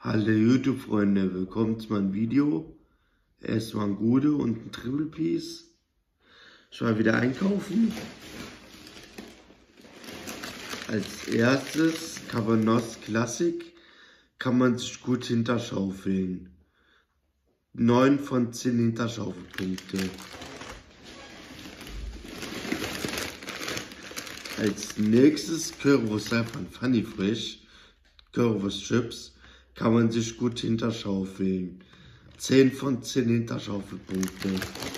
Hallo YouTube-Freunde, willkommen zu meinem Video. Erstmal ein Gude und ein Triple Piece. Ich war wieder einkaufen. Als erstes Cabanos Classic kann man sich gut hinterschaufeln. 9 von 10 Hinterschaufelpunkte. Als nächstes Currywurst von Funny Frisch. Currywurst Chips kann man sich gut hinterschaufeln. 10 von 10 Hinterschaufelpunkte.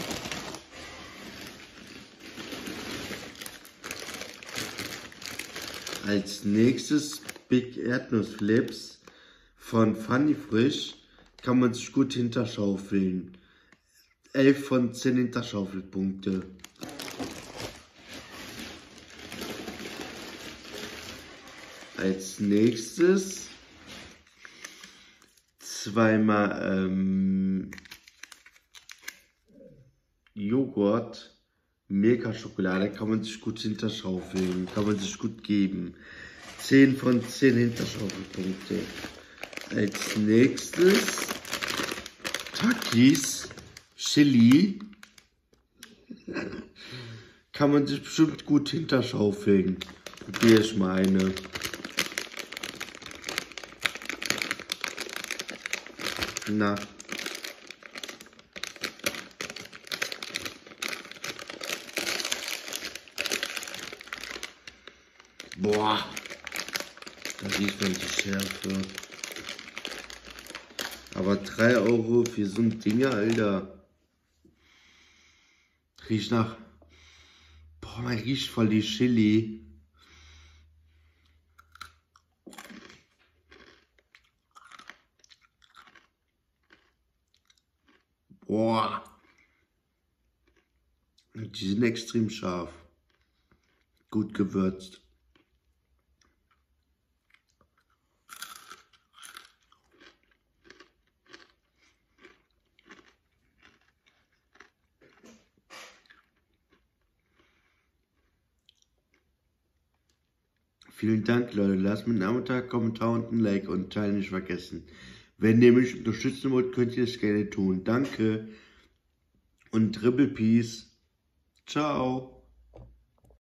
Als nächstes Big Erdnussflips von Funny Frisch kann man sich gut hinterschaufeln. 11 von 10 Hinterschaufelpunkte. Als nächstes zweimal Joghurt, Milka-Schokolade kann man sich gut hinterschaufeln, kann man sich gut geben. 10 von 10 Hinterschaufelpunkte. Als nächstes Takis Chili kann man sich bestimmt gut hinterschaufeln. Probiere ich mal eine. Na. Boah. Da riecht man die Schärfe. Aber 3 Euro für so ein Ding, Alter. Riecht nach. Boah, man riecht voll die Chili. Boah. Die sind extrem scharf. Gut gewürzt. Vielen Dank, Leute. Lasst mir einen Nachmittag, Kommentar und ein Like und Teil nicht vergessen. Wenn ihr mich unterstützen wollt, könnt ihr es gerne tun. Danke und Triple Peace. Ciao.